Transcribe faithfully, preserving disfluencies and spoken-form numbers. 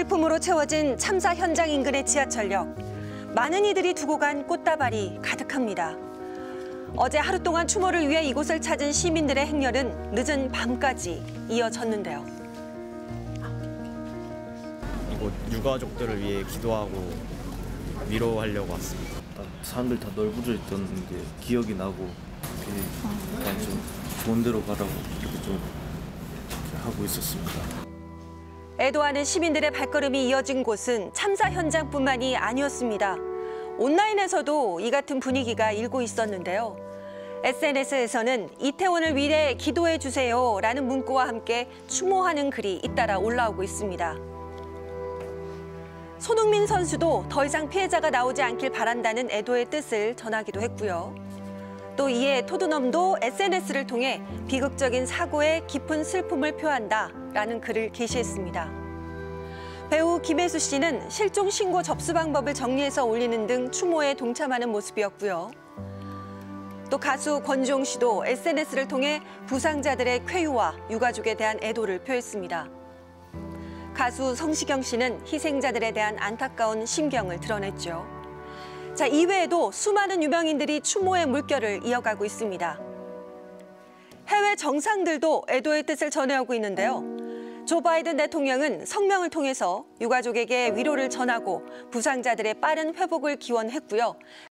슬픔으로 채워진 참사 현장 인근의 지하철역. 많은 이들이 두고 간 꽃다발이 가득합니다. 어제 하루 동안 추모를 위해 이곳을 찾은 시민들의 행렬은 늦은 밤까지 이어졌는데요. 이곳 유가족들을 위해 기도하고 위로하려고 왔습니다. 사람들 다 널브러져 있던 게 기억이 나고 약간 좀 좋은 데로 가라고 이렇게 좀 하고 있었습니다. 애도하는 시민들의 발걸음이 이어진 곳은 참사 현장뿐만이 아니었습니다. 온라인에서도 이 같은 분위기가 일고 있었는데요. 에스엔에스에서는 이태원을 위해 기도해 주세요라는 문구와 함께 추모하는 글이 잇따라 올라오고 있습니다. 손흥민 선수도 더 이상 피해자가 나오지 않길 바란다는 애도의 뜻을 전하기도 했고요. 또 이에 토트넘도 에스엔에스를 통해 비극적인 사고에 깊은 슬픔을 표한다라는 글을 게시했습니다. 배우 김혜수 씨는 실종 신고 접수 방법을 정리해서 올리는 등 추모에 동참하는 모습이었고요. 또 가수 권지용 씨도 에스엔에스를 통해 부상자들의 쾌유와 유가족에 대한 애도를 표했습니다. 가수 성시경 씨는 희생자들에 대한 안타까운 심경을 드러냈죠. 자, 이외에도 수많은 유명인들이 추모의 물결을 이어가고 있습니다. 해외 정상들도 애도의 뜻을 전해오고 있는데요. 조 바이든 대통령은 성명을 통해서 유가족에게 위로를 전하고 부상자들의 빠른 회복을 기원했고요.